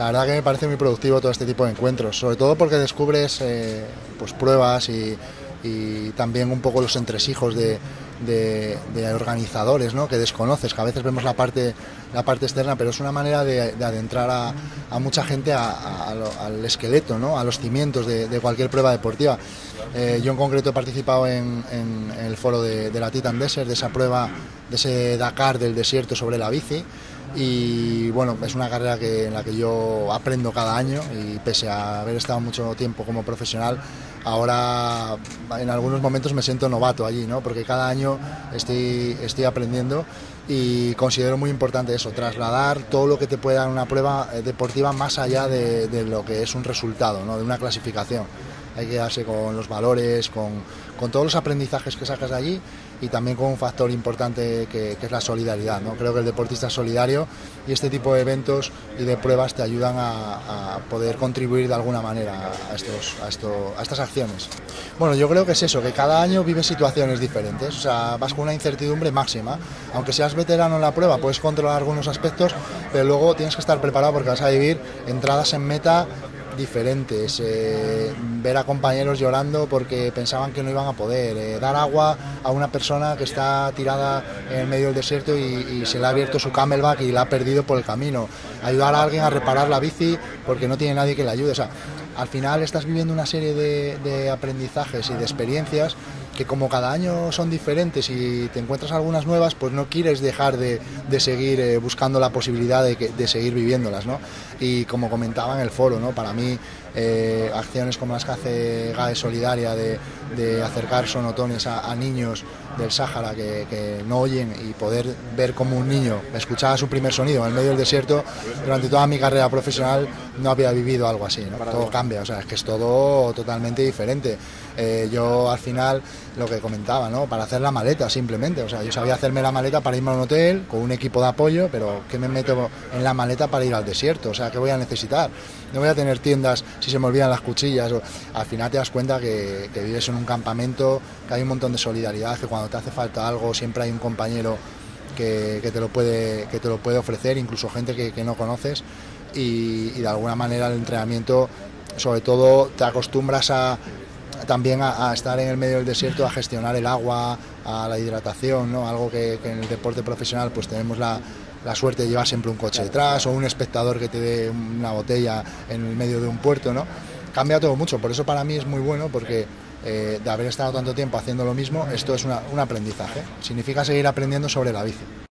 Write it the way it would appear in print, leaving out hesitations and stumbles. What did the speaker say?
La verdad que me parece muy productivo todo este tipo de encuentros, sobre todo porque descubres pues pruebas y también un poco los entresijos de organizadores, ¿no?, que desconoces, que a veces vemos la parte externa, pero es una manera de adentrar a mucha gente al esqueleto, ¿no?, a los cimientos de cualquier prueba deportiva. Yo en concreto he participado en el foro de la Titan Desert, de esa prueba, de ese Dakar del desierto sobre la bici. Y bueno, es una carrera en la que yo aprendo cada año, y pese a haber estado mucho tiempo como profesional, ahora en algunos momentos me siento novato allí, ¿no?, porque cada año estoy aprendiendo, y considero muy importante eso, trasladar todo lo que te puede dar una prueba deportiva más allá de lo que es un resultado, ¿no?, de una clasificación. Hay que quedarse con los valores, con todos los aprendizajes que sacas de allí, y también con un factor importante que es la solidaridad, ¿no? Creo que el deportista es solidario, y este tipo de eventos y de pruebas te ayudan a poder contribuir de alguna manera a estas acciones. Bueno, yo creo que es eso, que cada año vives situaciones diferentes, o sea, vas con una incertidumbre máxima. Aunque seas veterano en la prueba, puedes controlar algunos aspectos, pero luego tienes que estar preparado porque vas a vivir entradas en meta diferentes, ver a compañeros llorando porque pensaban que no iban a poder, dar agua a una persona que está tirada en el medio del desierto y se le ha abierto su camelback y la ha perdido por el camino, ayudar a alguien a reparar la bici porque no tiene nadie que le ayude. O sea, al final estás viviendo una serie de aprendizajes y de experiencias que, como cada año son diferentes y te encuentras algunas nuevas, pues no quieres dejar de seguir buscando la posibilidad de seguir viviéndolas, ¿no? Y como comentaba en el foro, ¿no?, para mí acciones como las que hace GAE Solidaria de acercar sonotones a niños del Sáhara que no oyen, y poder ver cómo un niño escuchaba su primer sonido en el medio del desierto. Durante toda mi carrera profesional no había vivido algo así, ¿no? Todo cambia, o sea, es que es todo totalmente diferente. Yo al final, lo que comentaba, ¿no?, para hacer la maleta simplemente, o sea, yo sabía hacerme la maleta para irme a un hotel con un equipo de apoyo, pero ¿qué me meto en la maleta para ir al desierto? O sea, ¿qué voy a necesitar? No voy a tener tiendas si se me olvidan las cuchillas. Al final te das cuenta que vives en un campamento, que hay un montón de solidaridad, que cuando te hace falta algo siempre hay un compañero que te lo puede ofrecer, incluso gente que no conoces, y de alguna manera el entrenamiento, sobre todo, te acostumbras también a estar en el medio del desierto, a gestionar el agua, a la hidratación, ¿no?, algo que en el deporte profesional pues tenemos la suerte de llevar siempre un coche detrás, o un espectador que te dé una botella en el medio de un puerto, ¿no? Cambia todo mucho, por eso para mí es muy bueno, porque de haber estado tanto tiempo haciendo lo mismo, esto es un aprendizaje, significa seguir aprendiendo sobre la bici.